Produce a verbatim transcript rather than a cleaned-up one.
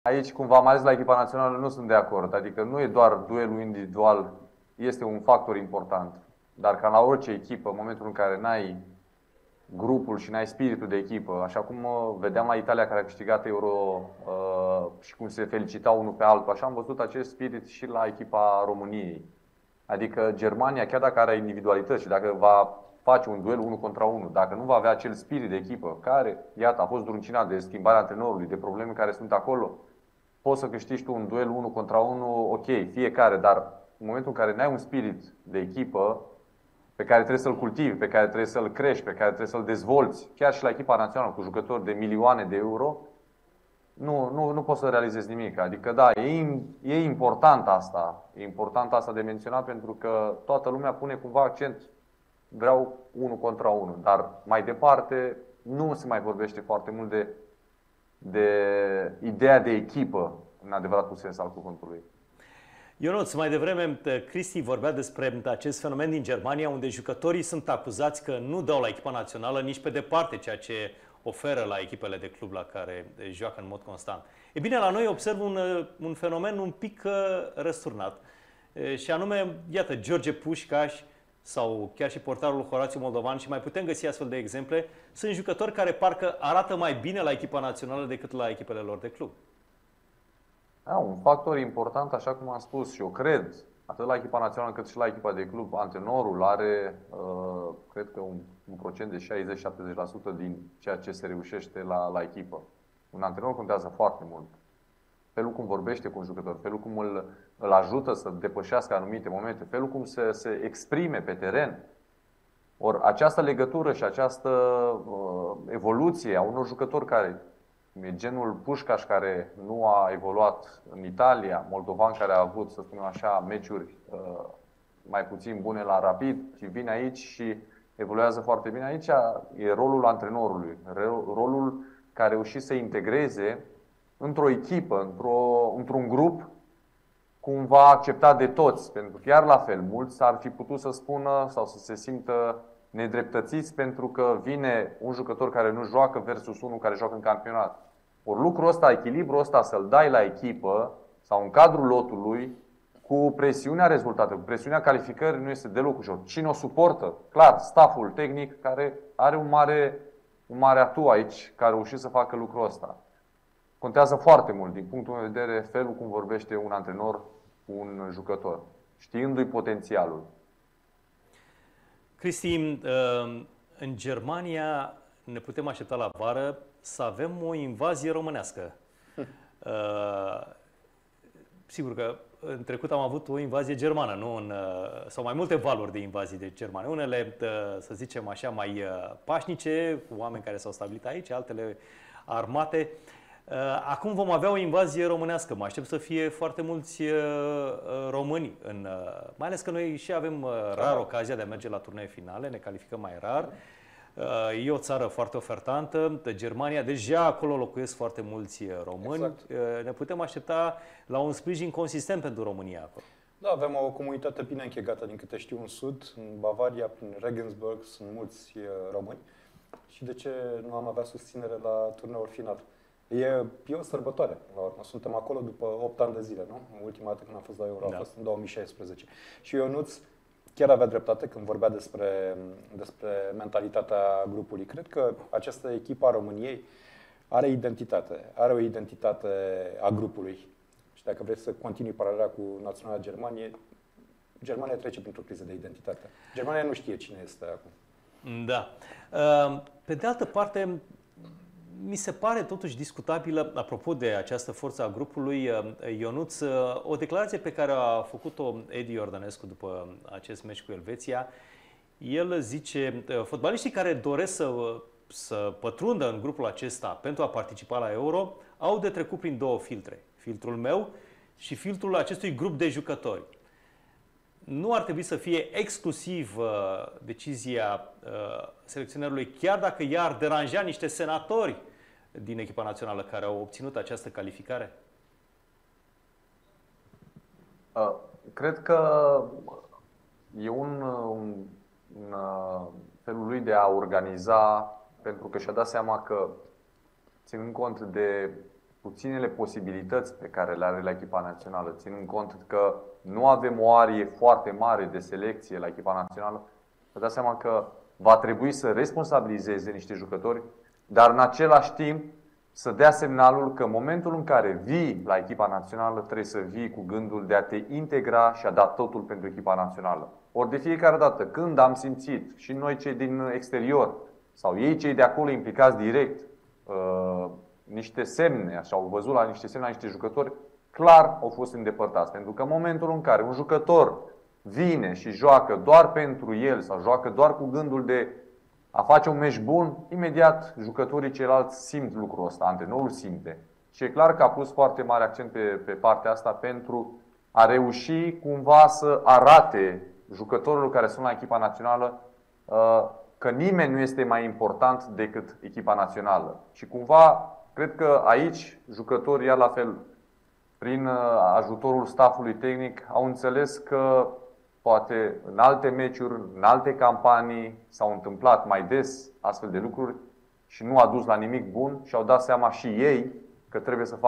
Aici, cumva, mai ales la echipa națională, nu sunt de acord. Adică nu e doar duelul individual, este un factor important. Dar ca la orice echipă, în momentul în care n-ai grupul și n-ai spiritul de echipă, așa cum vedeam la Italia care a câștigat Euro uh, și cum se felicitau unul pe altul, așa am văzut acest spirit și la echipa României. Adică Germania, chiar dacă are individualități și dacă va face un duel unul contra unul, dacă nu va avea acel spirit de echipă, care, iată, a fost druncinat de schimbarea antrenorului, de probleme care sunt acolo, poți să câștigi tu un duel unul contra unul, ok, fiecare, dar în momentul în care n-ai un spirit de echipă pe care trebuie să-l cultivi, pe care trebuie să-l crești, pe care trebuie să-l dezvolți, chiar și la echipa națională cu jucători de milioane de euro, nu, nu, nu poți să realizezi nimic. Adică da, e, e important asta, e important asta de menționat pentru că toată lumea pune cumva accent, vreau unul contra unul, dar mai departe nu se mai vorbește foarte mult de, de ideea de echipă în adevăratul sens al cuvântului. Ionuț, mai devreme Cristi vorbea despre acest fenomen din Germania unde jucătorii sunt acuzați că nu dau la echipa națională nici pe departe ceea ce oferă la echipele de club la care joacă în mod constant. E bine, la noi observ un, un fenomen un pic răsturnat și anume, iată, George Pușcaș sau chiar și portarul Horațiu Moldovan și mai putem găsi astfel de exemple, sunt jucători care parcă arată mai bine la echipa națională decât la echipele lor de club. Da, un factor important, așa cum am spus și eu cred, atât la echipa națională cât și la echipa de club, antrenorul are, uh, cred că un, un procent de șaizeci la șaptezeci la sută din ceea ce se reușește la, la echipă. Un antrenor contează foarte mult. Felul cum vorbește cu un jucător, felul cum îl, îl ajută să depășească anumite momente, felul cum se, se exprime pe teren. Ori această legătură și această uh, evoluție a unor jucători care e genul Pușcaș care nu a evoluat în Italia, moldovan care a avut, să spunem așa, meciuri uh, mai puțin bune la Rapid și vine aici și evoluează foarte bine aici, e rolul antrenorului, rolul care a reușit să integreze într-o echipă, într-o, într-un grup cumva acceptat de toți. Pentru că chiar la fel, mulți ar fi putut să spună sau să se simtă nedreptățiți pentru că vine un jucător care nu joacă versus unul care joacă în campionat. Ori lucrul ăsta, echilibrul ăsta să-l dai la echipă sau în cadrul lotului cu presiunea rezultatelor, cu presiunea calificării nu este deloc ușor. Cine o suportă? Clar, stafful tehnic care are un mare, un mare atu aici, care a reușit să facă lucrul ăsta. Contează foarte mult din punctul meu de vedere felul cum vorbește un antrenor cu un jucător, știindu-i potențialul. Cristi, în Germania ne putem aștepta la vară să avem o invazie românească. Sigur că în trecut am avut o invazie germană, nu în, sau mai multe valuri de invazii de germane. Unele, să zicem așa, mai pașnice, cu oameni care s-au stabilit aici, altele armate. Acum vom avea o invazie românească. Mă aștept să fie foarte mulți români, în, mai ales că noi și avem rar ocazia de a merge la turnee finale, ne calificăm mai rar. E o țară foarte ofertantă, Germania, deja acolo locuiesc foarte mulți români. Exact. Ne putem aștepta la un sprijin consistent pentru România acolo. Da, avem o comunitate bine închegată, din câte știu, în sud, în Bavaria, prin Regensburg, sunt mulți români. Și de ce nu am avea susținere la turneul final? E, e o sărbătoare, la urmă. Suntem acolo după opt ani de zile, nu? Ultima dată când am fost la Euro da. a fost în două mii șaisprezece. Și Ionuț chiar avea dreptate când vorbea despre, despre mentalitatea grupului. Cred că această echipă a României are identitate, are o identitate a grupului. Și dacă vreți să continui paralela cu Naționala Germaniei, Germania trece printr-o criză de identitate. Germania nu știe cine este acum. Da. Pe de altă parte, mi se pare totuși discutabilă, apropo de această forță a grupului, Ionuț, o declarație pe care a făcut-o Edi Iordănescu după acest meci cu Elveția. El zice, fotbaliștii care doresc să, să pătrundă în grupul acesta pentru a participa la Euro au de trecut prin două filtre. Filtrul meu și filtrul acestui grup de jucători. Nu ar trebui să fie exclusiv uh, decizia uh, selecționerului, chiar dacă ea ar deranja niște senatori din echipa națională care au obținut această calificare? Uh, cred că e un, un, un uh, felul lui de a organiza, pentru că și-a dat seama că, ținând cont de puținele posibilități pe care le are la echipa națională, ținând cont că nu avem o arie foarte mare de selecție la echipa națională, vă dați seama că va trebui să responsabilizeze niște jucători, dar în același timp să dea semnalul că în momentul în care vii la echipa națională trebuie să vii cu gândul de a te integra și a da totul pentru echipa națională. Ori de fiecare dată când am simțit și noi cei din exterior sau ei cei de acolo implicați direct uh, niște semne, așa au văzut la niște semne la niște jucători, clar au fost îndepărtați. Pentru că în momentul în care un jucător vine și joacă doar pentru el sau joacă doar cu gândul de a face un meci bun, imediat jucătorii ceilalți simt lucrul ăsta, antrenorul simte. Și e clar că a pus foarte mare accent pe, pe partea asta pentru a reuși cumva să arate jucătorilor care sunt la echipa națională că nimeni nu este mai important decât echipa națională. Și cumva, cred că aici jucătorii, iar la fel, prin ajutorul staffului tehnic, au înțeles că poate în alte meciuri, în alte campanii s-au întâmplat mai des astfel de lucruri și nu a dus la nimic bun și au dat seama și ei că trebuie să facă